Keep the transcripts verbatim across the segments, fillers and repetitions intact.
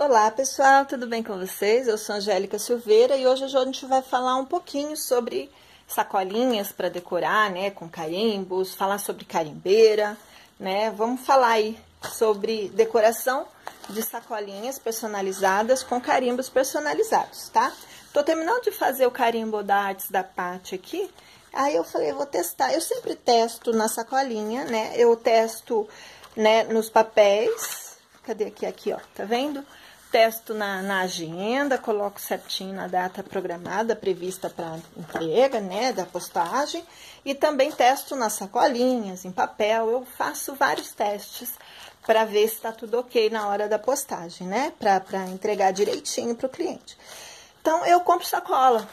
Olá pessoal, tudo bem com vocês? Eu sou Angélica Silveira e hoje a gente vai falar um pouquinho sobre sacolinhas para decorar, né, com carimbos, falar sobre carimbeira, né? Vamos falar aí sobre decoração de sacolinhas personalizadas com carimbos personalizados, tá? Tô terminando de fazer o carimbo da Artes da Paty aqui, aí eu falei, eu vou testar. Eu sempre testo na sacolinha, né? Eu testo, né, nos papéis. Cadê aqui? Aqui, ó, tá vendo? Testo na, na agenda, coloco certinho na data programada, prevista para entrega, né, da postagem. E também testo nas sacolinhas, em papel. Eu faço vários testes para ver se tá tudo ok na hora da postagem, né? Para para entregar direitinho pro cliente. Então, eu compro sacola.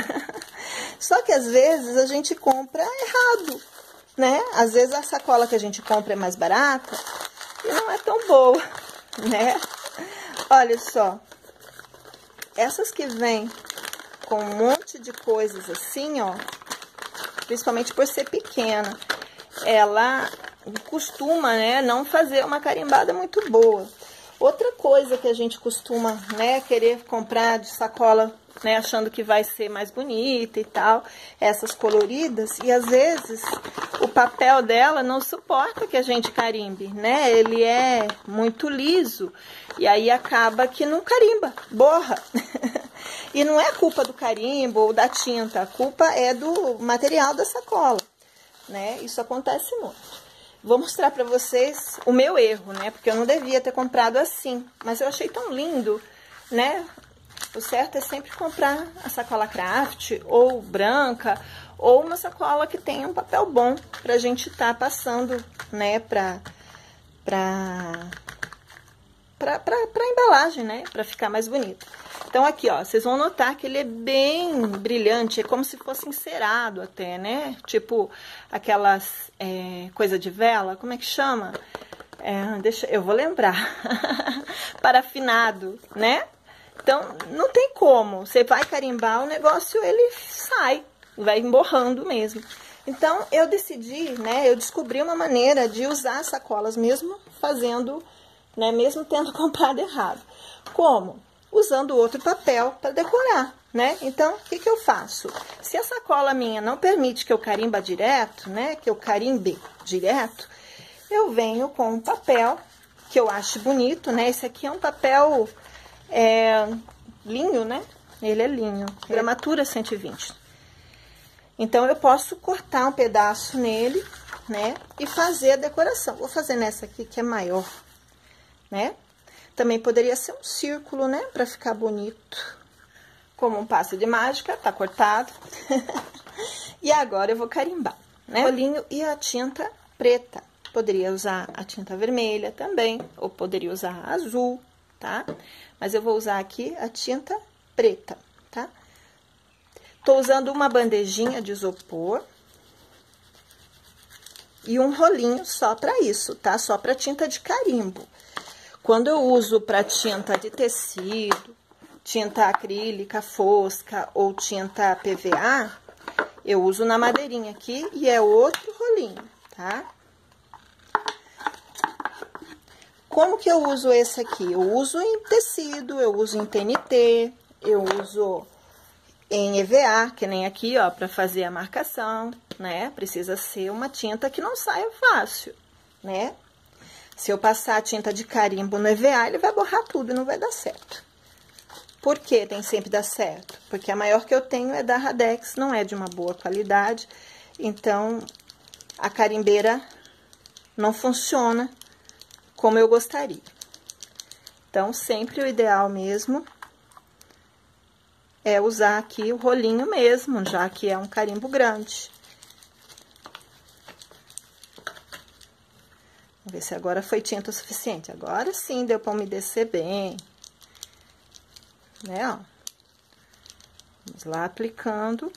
Só que às vezes a gente compra errado, né? Às vezes a sacola que a gente compra é mais barata e não é tão boa, né? Olha só, essas que vêm com um monte de coisas assim, ó, principalmente por ser pequena, ela costuma, né, não fazer uma carimbada muito boa. Outra coisa que a gente costuma, né, querer comprar de sacola, né, achando que vai ser mais bonita e tal, essas coloridas, e às vezes o papel dela não suporta que a gente carimbe, né, ele é muito liso, e aí acaba que não carimba, borra. E não é culpa do carimbo ou da tinta, a culpa é do material da sacola, né, isso acontece muito. Vou mostrar pra vocês o meu erro, né? Porque eu não devia ter comprado assim. Mas eu achei tão lindo, né? O certo é sempre comprar a sacola craft, ou branca, ou uma sacola que tenha um papel bom pra gente tá passando, né? Pra, pra, pra, pra, pra embalagem, né? Pra ficar mais bonito. Então, aqui, ó, vocês vão notar que ele é bem brilhante, é como se fosse encerado até, né? Tipo, aquelas é, coisa de vela, como é que chama? É, deixa, eu vou lembrar. Parafinado, né? Então, não tem como. Você vai carimbar, o negócio, ele sai, vai emborrando mesmo. Então, eu decidi, né, eu descobri uma maneira de usar sacolas mesmo fazendo, né, mesmo tendo comprado errado. Como? Usando outro papel para decorar, né? Então, o que que eu faço? Se a sacola minha não permite que eu carimba direto, né? Que eu carimbe direto, eu venho com um papel que eu acho bonito, né? Esse aqui é um papel é, linho, né? Ele é linho, gramatura cento e vinte. Então, eu posso cortar um pedaço nele, né? E fazer a decoração. Vou fazer nessa aqui que é maior, né? Também poderia ser um círculo, né? Pra ficar bonito. Como um passo de mágica, tá cortado. E agora eu vou carimbar, né? O olhinho e a tinta preta. Poderia usar a tinta vermelha também, ou poderia usar a azul, tá? Mas eu vou usar aqui a tinta preta, tá? Tô usando uma bandejinha de isopor. E um rolinho só pra isso, tá? Só pra tinta de carimbo. Quando eu uso para tinta de tecido, tinta acrílica fosca ou tinta P V A, eu uso na madeirinha aqui e é outro rolinho, tá? Como que eu uso esse aqui? Eu uso em tecido, eu uso em T N T, eu uso em E V A, que nem aqui, ó, para fazer a marcação, né? Precisa ser uma tinta que não saia fácil, né? Se eu passar a tinta de carimbo no E V A, ele vai borrar tudo e não vai dar certo. Por que tem sempre dar certo? Porque a maior que eu tenho é da Radex, não é de uma boa qualidade. Então, a carimbeira não funciona como eu gostaria. Então, sempre o ideal mesmo é usar aqui o rolinho mesmo, já que é um carimbo grande. Vamos ver se agora foi tinta o suficiente. Agora sim deu para umedecer bem. Né, ó. Vamos lá aplicando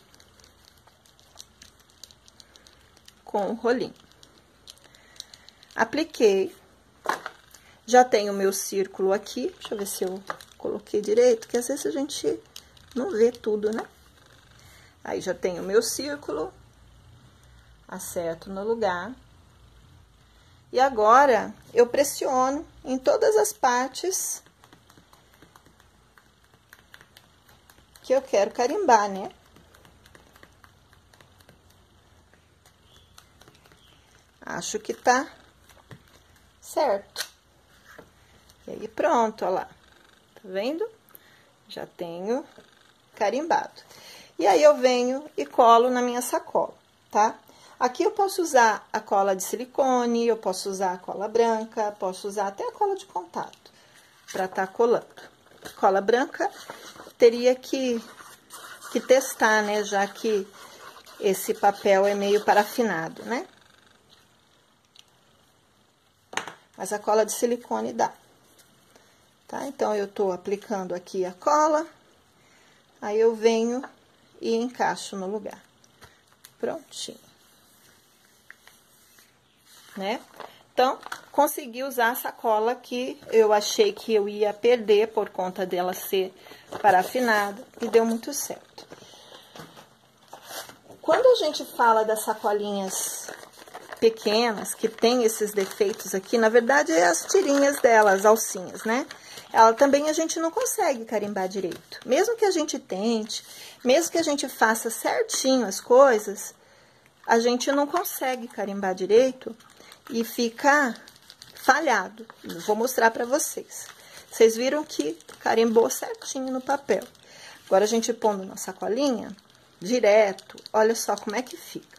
com o rolinho. Apliquei. Já tenho o meu círculo aqui. Deixa eu ver se eu coloquei direito, porque às vezes a gente não vê tudo, né? Aí já tenho o meu círculo. Acerto no lugar. E agora, eu pressiono em todas as partes que eu quero carimbar, né? Acho que tá certo. E aí, pronto, ó lá. Tá vendo? Já tenho carimbado. E aí, eu venho e colo na minha sacola, tá? Aqui eu posso usar a cola de silicone, eu posso usar a cola branca, posso usar até a cola de contato pra tá colando. Cola branca teria que, que testar, né? Já que esse papel é meio parafinado, né? Mas a cola de silicone dá. Tá? Então, eu tô aplicando aqui a cola, aí eu venho e encaixo no lugar. Prontinho. Né? Então, consegui usar essa cola que eu achei que eu ia perder por conta dela ser parafinada e deu muito certo. Quando a gente fala das sacolinhas pequenas, que tem esses defeitos aqui, na verdade, é as tirinhas delas, as alcinhas, né? Ela também a gente não consegue carimbar direito. Mesmo que a gente tente, mesmo que a gente faça certinho as coisas, a gente não consegue carimbar direito e fica falhado. Eu vou mostrar pra vocês. Vocês viram que carimbou certinho no papel. Agora, a gente pondo na sacolinha, direto, olha só como é que fica.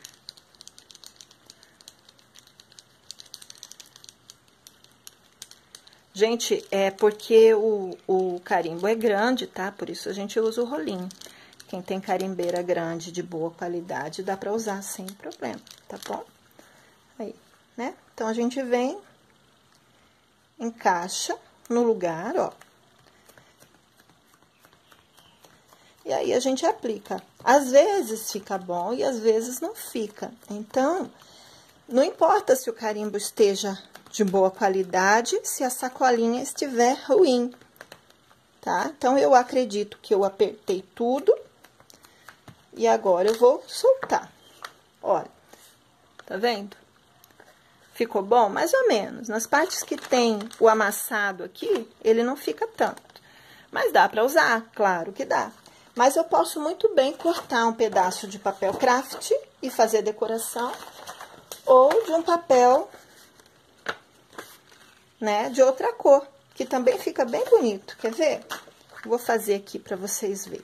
Gente, é porque o, o carimbo é grande, tá? Por isso a gente usa o rolinho. Quem tem carimbeira grande, de boa qualidade, dá pra usar sem problema, tá bom? Aí, né? Então, a gente vem, encaixa no lugar, ó. E aí, a gente aplica. Às vezes fica bom e às vezes não fica. Então, não importa se o carimbo esteja de boa qualidade, se a sacolinha estiver ruim, tá? Então, eu acredito que eu apertei tudo e agora eu vou soltar. Olha, tá vendo? Ficou bom? Mais ou menos. Nas partes que tem o amassado aqui, ele não fica tanto. Mas dá pra usar, claro que dá. Mas eu posso muito bem cortar um pedaço de papel craft e fazer decoração, ou de um papel, né, de outra cor, que também fica bem bonito. Quer ver? Vou fazer aqui pra vocês verem.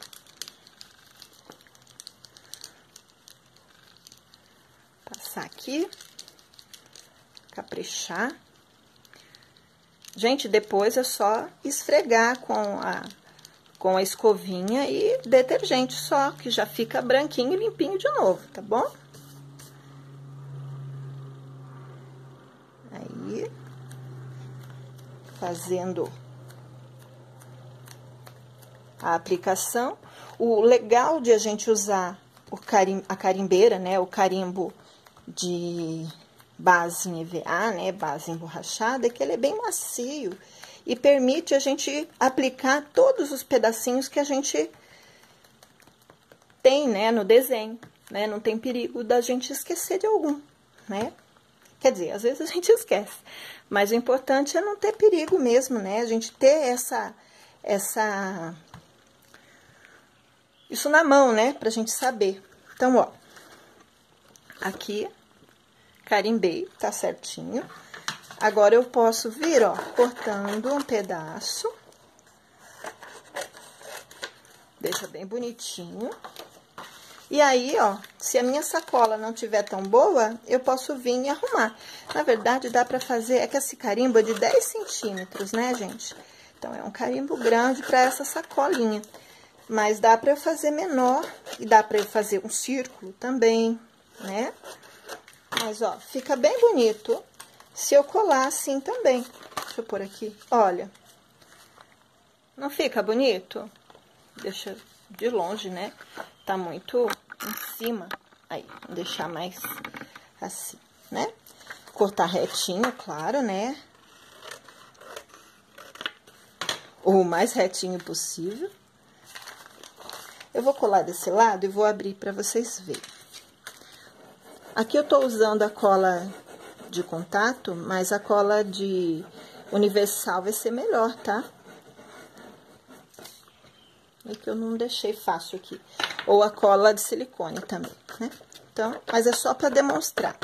Passar aqui, caprichar. Gente, depois é só esfregar com a, com a escovinha e detergente só, que já fica branquinho e limpinho de novo, tá bom? Aí, fazendo a aplicação. O legal de a gente usar o carim, a carimbeira, né, o carimbo de base em E V A, né, base emborrachada, é que ele é bem macio e permite a gente aplicar todos os pedacinhos que a gente tem, né, no desenho, né, não tem perigo da gente esquecer de algum, né? Quer dizer, às vezes a gente esquece, mas o importante é não ter perigo mesmo, né, a gente ter essa, essa, isso na mão, né, pra gente saber. Então, ó, aqui, carimbei, tá certinho. Agora, eu posso vir, ó, cortando um pedaço. Deixa bem bonitinho. E aí, ó, se a minha sacola não tiver tão boa, eu posso vir e arrumar. Na verdade, dá pra fazer, é que esse carimbo é de dez centímetros, né, gente? Então, é um carimbo grande pra essa sacolinha. Mas dá pra eu fazer menor e dá pra eu fazer um círculo também, né? Mas, ó, fica bem bonito se eu colar assim também. Deixa eu pôr aqui, olha. Não fica bonito? Deixa de longe, né? Tá muito em cima. Aí, vou deixar mais assim, né? Cortar retinho, claro, né? O mais retinho possível. Eu vou colar desse lado e vou abrir pra vocês verem. Aqui eu tô usando a cola de contato, mas a cola de universal vai ser melhor, tá? E que eu não deixei fácil aqui. Ou a cola de silicone também, né? Então, mas é só para demonstrar.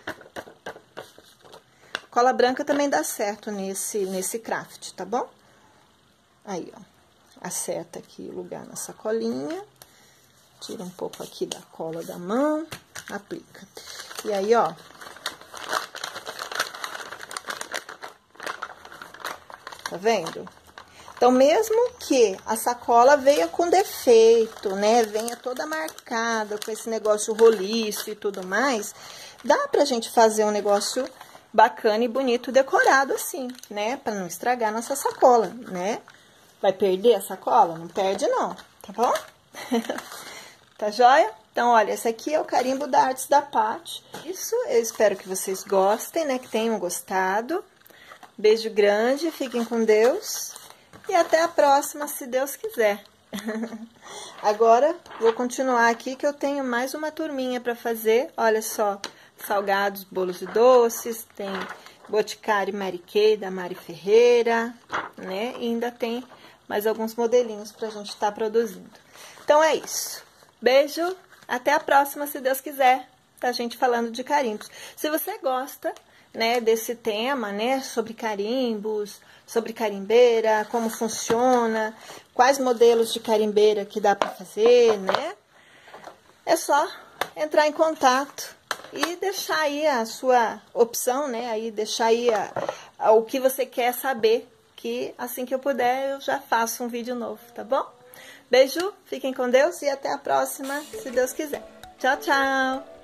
Cola branca também dá certo nesse, nesse craft, tá bom? Aí, ó. Acerta aqui o lugar na sacolinha. Tira um pouco aqui da cola da mão. Aplica. E aí, ó. Tá vendo? Então, mesmo que a sacola venha com defeito, né? Venha toda marcada com esse negócio roliço e tudo mais, dá pra gente fazer um negócio bacana e bonito decorado assim, né? Pra não estragar nossa sacola, né? Vai perder a sacola? Não perde não, tá bom? Tá joia? Então, olha, esse aqui é o carimbo da Artes da Paty. Isso, eu espero que vocês gostem, né? Que tenham gostado. Beijo grande, fiquem com Deus. E até a próxima, se Deus quiser. Agora, vou continuar aqui que eu tenho mais uma turminha para fazer. Olha só, salgados, bolos e doces. Tem Boticário Mary Kay, da Mari Ferreira, né? E ainda tem mais alguns modelinhos pra gente estar produzindo. Então, é isso. Beijo, até a próxima, se Deus quiser. Tá gente falando de carimbos. Se você gosta, né, desse tema, né, sobre carimbos, sobre carimbeira, como funciona, quais modelos de carimbeira que dá para fazer, né? É só entrar em contato e deixar aí a sua opção, né? Aí deixar aí a, a, o que você quer saber, que assim que eu puder eu já faço um vídeo novo, tá bom? Beijo, fiquem com Deus e até a próxima, se Deus quiser. Tchau, tchau!